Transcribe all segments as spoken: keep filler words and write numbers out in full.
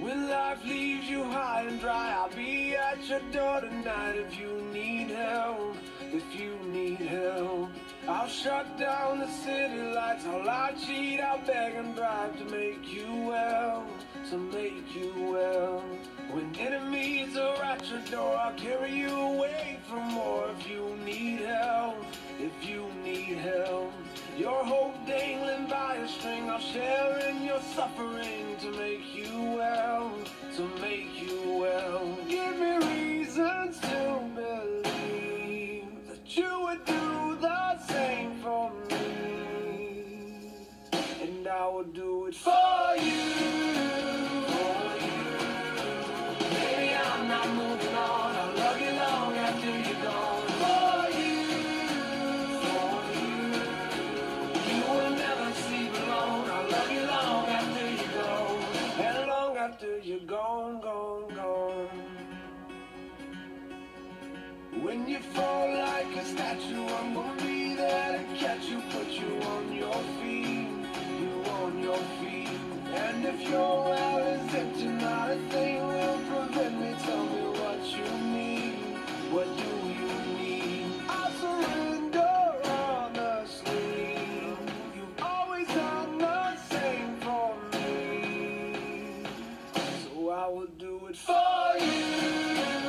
When life leaves you high and dry, I'll be at your door tonight if you need help, if you need help. I'll shut down the city lights, I'll lie, cheat, I'll beg and bribe to make you well, to make you well. When enemies are at your door, I'll carry you away from more if you need help, if you need help. Your hope dangling by a string, I'll share in your suffering to make you well, to make you well. Give me reasons to believe that you would do the same for me, and I would do it for you, for you. Baby, I'm not moving on, I'll love you long after you're gone. For you, for you. You will never sleep alone, I'll love you long after you're gone, and long after you're gone, gone, gone. When you fall like a statue, I'm gonna be there to catch you, put you on your feet, you on your feet. And if your well is empty, not a thing will prevent me. Tell me what you need, what do you need? I surrender honestly. You've always done the same for me, so I will do it for you.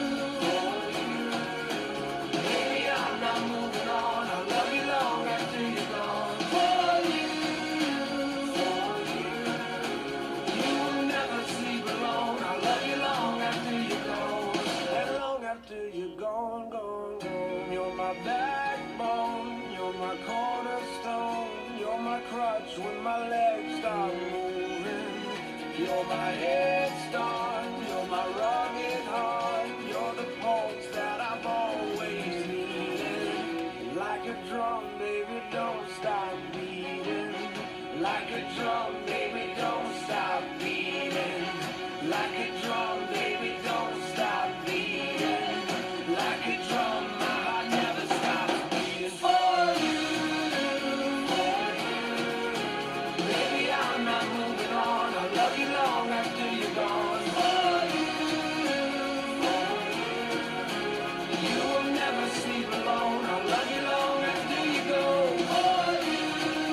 You're gone, gone, gone. You're my backbone, you're my cornerstone, you're my crutch when my legs start moving. You're my head start, you're my rugged heart, you're the pulse that I've always needed. Like a drum, baby, don't stop beating. Like a drum, baby, don't stop beating. Like a drum, baby, don't stop beating. Like a drum, my heart never stops beating for you, for you. Baby, I'm not moving on, I'll love you long after you're gone. For you, for you. You will never sleep alone, I'll love you long after you go. For you,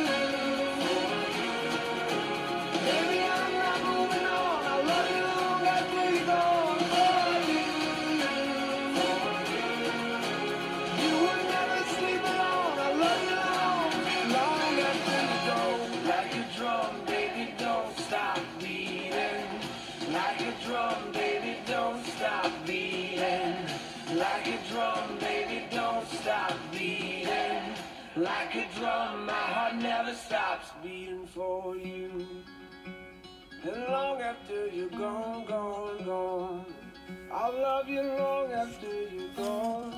for you. Baby, I'm not moving on, I'll love you long after you're gone. Like a drum, baby, don't stop beating. Like a drum, baby, don't stop beating. Like a drum, my heart never stops beating for you. And long after you're gone, gone, gone, I'll love you long after you're gone.